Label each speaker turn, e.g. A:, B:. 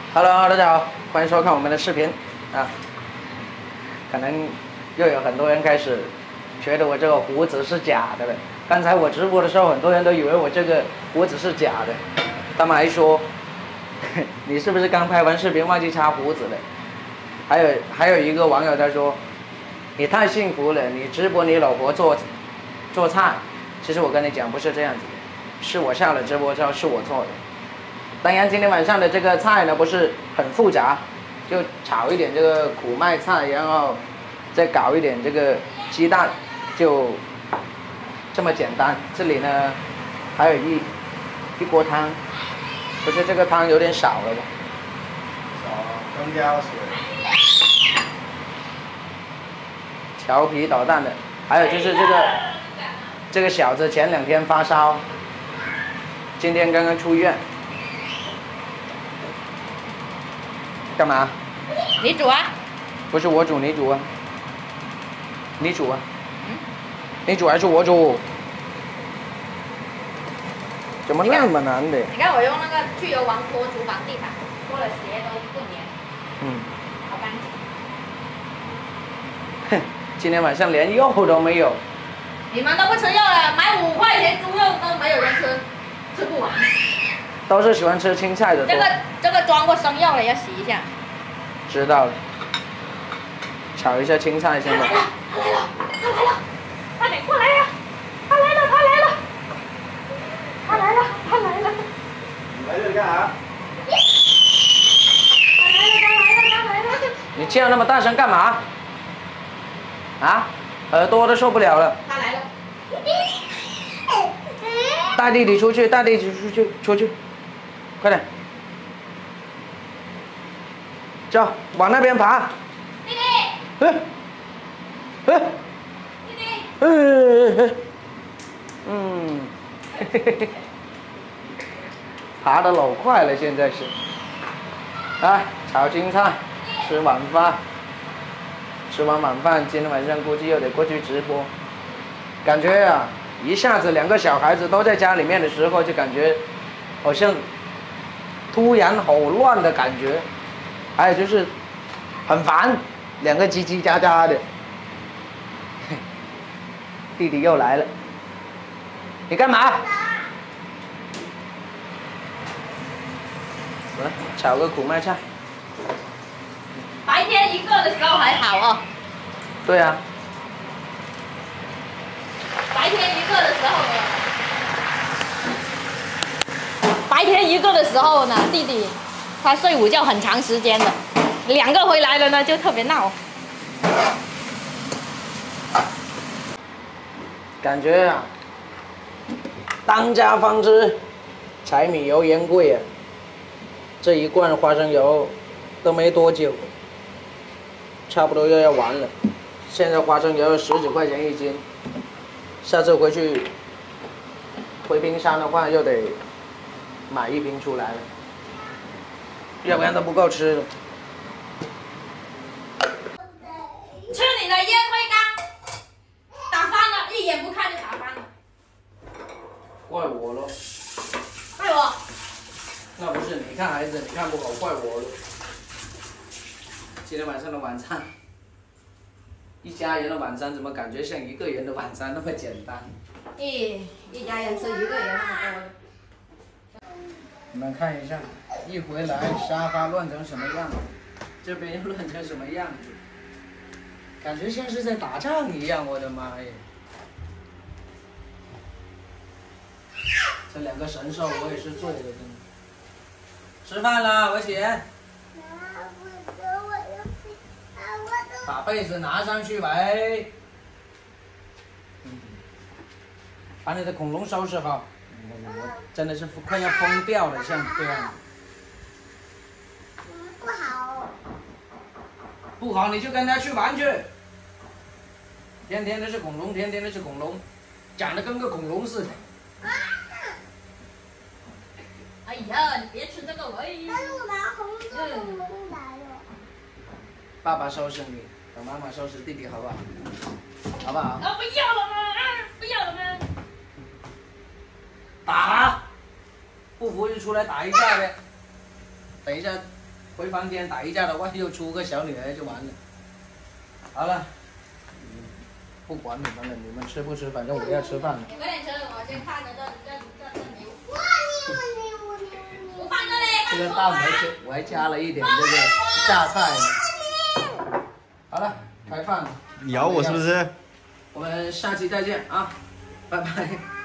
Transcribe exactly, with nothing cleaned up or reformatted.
A: Hello， 大家好，欢迎收看我们的视频啊。可能又有很多人开始觉得我这个胡子是假的了。刚才我直播的时候，很多人都以为我这个胡子是假的，他们还说你是不是刚拍完视频忘记擦胡子了？还有还有一个网友他说你太幸福了，你直播你老婆做做菜。其实我跟你讲不是这样子的，是我下了直播之后是我做的。当然今天晚上的这个菜呢不是很复杂，就炒一点这个苦麦菜，然后再搞一点这个鸡蛋，就这么简单。这里呢还有一一锅汤，不是这个汤有点少了吧？
B: 少了，增加了水。
A: 调皮捣蛋的，还有就是这个这个小子前两天发烧，今天刚刚出院。干嘛？
C: 你煮啊？
A: 不是我煮，你煮啊。你煮啊。嗯。你煮还是我煮？怎么那么难的？
C: 你看我用那个去油王拖厨房地板，拖了鞋都不粘。
A: 嗯。
C: 好干
A: 哼，
C: 净。
A: 今天晚上连肉都没有。
C: 你们都不吃肉了，买五块钱猪肉都没有人吃，吃不完。
A: 都是喜欢吃青菜的多。
C: 这个这个装过生肉了，要洗一下。
A: 知道了。炒一下青菜先吧。
C: 他来了，他来了，他来了，快点过来呀！他来了，他来了，他来了，他来了。
B: 你来这里干啥？
C: 他来了，他来了，他来了。
A: 你叫那么大声干嘛？啊？耳朵都受不了了。
C: 他来了。
A: 带弟弟出去，带弟弟出去，出去。快点，走，往那边爬。
C: 弟弟。
A: 哎，哎，
C: 弟弟。
A: 哎哎，嗯，嘿嘿嘿，爬得老快了，现在是。来，炒青菜，吃晚饭。吃完晚饭，今天晚上估计又得过去直播。感觉啊，一下子两个小孩子都在家里面的时候，就感觉好像。突然好乱的感觉，还有就是很烦，两个叽叽喳喳的。弟弟又来了，你干嘛？来，炒个苦麦菜。
C: 白天一个的时候还好哦。
A: 对啊。
C: 白天一个的时候呢？白天一个的时候呢，弟弟他睡午觉很长时间的，两个回来了呢就特别闹。
A: 感觉啊，当家方知柴米油盐贵啊，这一罐花生油都没多久，差不多又要完了。现在花生油十几块钱一斤，下次回去回冰山的话又得买一瓶出来了，要不然都不够吃了。
C: 吃你的烟灰缸，打翻了，一眼不看就打翻了。
A: 怪我咯。
C: 怪我？
A: 那不是你看孩子，你看不好，怪我咯。今天晚上的晚餐，一家人的晚餐怎么感觉像一个人的晚餐那么简单？
C: 一一家人吃一个人那么多。
A: 你们看一下，一回来沙发乱成什么样，这边又乱成什么样子，感觉像是在打仗一样，我的妈呀！这两个神兽我也是醉了，真的。吃饭了，文贤。把被子拿上去，喂。嗯。把你的恐龙收拾好。我真的是快要疯掉了，像这样。
D: 不好。
A: 不好你就跟他去玩去。天天都是恐龙，天天都是恐龙，长得跟个恐龙似的。
C: 哎呀，你别吃这个喂。
D: 但是我拿红色的恐龙来了。
A: 爸爸收拾你，等妈妈收拾弟弟，好不好？好不好？
C: 啊，不要了吗？啊，不要了吗？
A: 打！不服就出来打一架呗。等一下， 回房间打一架的话，又出个小女儿就完了。好了，不管你们了，你们吃不吃，反正我要吃饭了。
C: 你快点吃，我先看着这这这这牛。
D: 哇牛牛牛牛！
C: 我放这里。
A: 这个蛋我还加我还加了一点这个榨菜呢。好了，开饭了。
B: 咬我是不是？
A: 我们下期再见啊，拜拜。